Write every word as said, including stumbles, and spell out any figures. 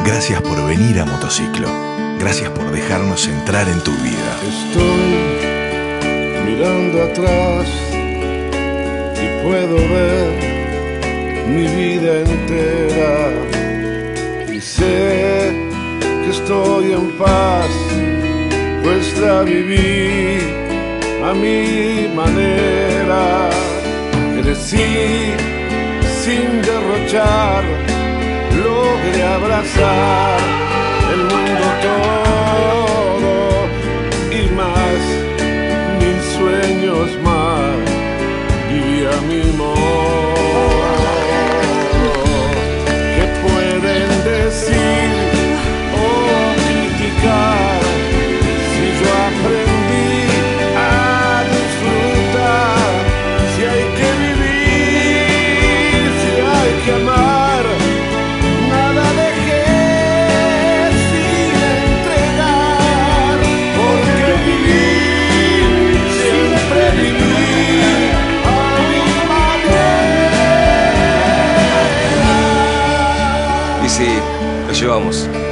Gracias por venir a Motociclo. Gracias por dejarnos entrar en tu vida. Estoy mirando atrás y puedo ver mi vida entera. Y sé que estoy en paz, pues la viví a mi manera. Crecí sin derrochar, logré abrazar el mundo todo y más, mil sueños más, viví a mi modo. ¿Qué pueden decir o criticar si yo aprendí a disfrutar? Si hay que vivir, si hay que amar, nada dejé sin entregar, porque viví, siempre viví a mi manera. Y sí, lo llevamos.